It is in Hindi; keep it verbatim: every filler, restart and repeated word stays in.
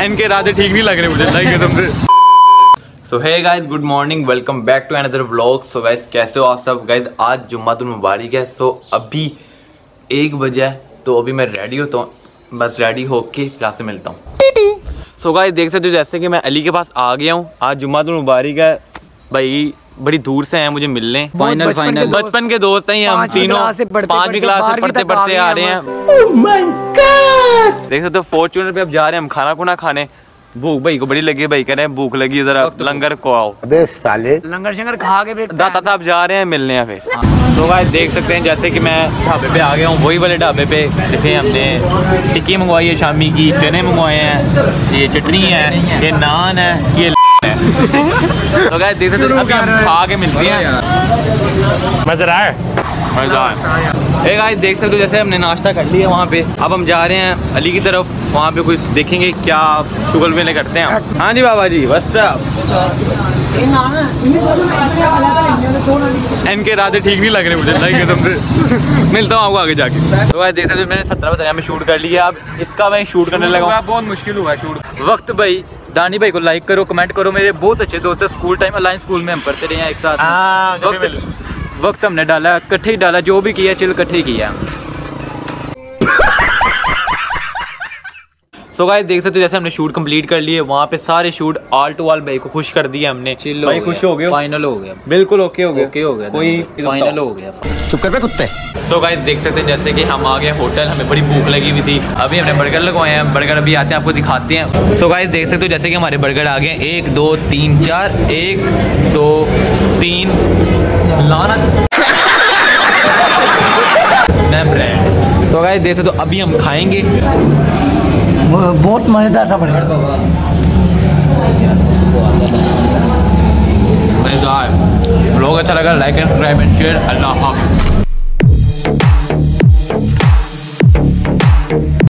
इनके इरादे ठीक नहीं लग रहे मुझे लाइक तुमसे। So hey guys, good morning, welcome back to another vlog. So guys कैसे हो आप सब गाइस? आज जुम्मातुल मुबारक है। सो so, अभी एक बजे है तो अभी मैं रेडी होता हूँ, बस रेडी होके क्लास से मिलता हूँ। सो गाइस देख सकते हो जैसे कि मैं अली के पास आ गया हूँ। आज जुम्मातुल मुबारक है भाई, बड़ी दूर से हैं मुझे मिलने। फाइनल फाइनल बचपन के दोस्त हैं हम तीनों, पांचवी क्लास से पढ़ते पढ़ते आ रहे हैं। oh my God! देख सकते हो फॉर्च्यूनर पे अब जा रहे हैं हम खाना खुना खाने। भूख भाई को बड़ी लगी है, भाई कह रहे हैं भूख लगी है, जरा लंगर को आओ। अबे साले लंगर शंगर खा के फिर दाता साहब जा रहे हैं मिलने हैं फिर। तो गाइस देख सकते हैं जैसे कि मैं ढाबे पे आ गया हूँ, वही वाले ढाबे पे जिसे हमने टिक्की मंगवाई है शामी की, चने मंगवाए हैं, ये चटनी है, ये नान है, ये है। तो गाइस देख सकते हैं अभी हम खा के मिलते हैं। मजा आया मजा आया। एक गाइस देख सकते हो जैसे हमने नाश्ता कर लिया वहाँ पे, अब हम जा रहे हैं अली की तरफ, वहाँ पे कुछ देखेंगे क्या शुगर मेले करते हैं। हाँ जी बाबा जी बस इनके इरादे ठीक नहीं लग रहे मुझे लाइक तुमसे। मिलता हूँ आपको आगे जाके। तो गाइस देख सकते हो मैंने सत्रह बताया में शूट कर लिया, अब इसका मैं शूट करने लगा। बहुत मुश्किल हुआ शूट वक्त। भाई दानी भाई को लाइक करो, कमेंट करो, मेरे बहुत अच्छे दोस्त है, स्कूल टाइम अलायंस स्कूल में हम पढ़ते रहे हैं एक साथ। वक्त वक्त हमने डाला, इकट्ठे ही डाला, जो भी किया चिल इकट्ठे ही किया। सो गाइस देख सकते हो जैसे हमने शूट कंप्लीट कर लिए, वहाँ पे सारे शूट ऑल टू ऑल भाई को खुश कर दिया हमने। भाई खुश हो गए? फाइनल हो गया, बिल्कुल ओके हो गया, ओके हो गया, कोई फाइनल हो गया। चुप कर बे कुत्ते। सो गाइस देख सकते हैं जैसे कि हम आ गए होटल, हमें बड़ी भूख लगी हुई थी, अभी हमने बर्गर लगवाए हैं, बर्गर अभी आते हैं आपको दिखाते हैं। सो गाइस देख सकते हो जैसे कि हमारे बर्गर आ गए, एक दो तीन चार, एक दो तीन लाना मैं ब्रांड। सो गाइस देख सकते हो अभी हम खाएंगे, बहुत मजेदार था बर्गर। मजेदार। व्लॉग अच्छा लगा like and subscribe and share. अल्लाह हाफ़िज़।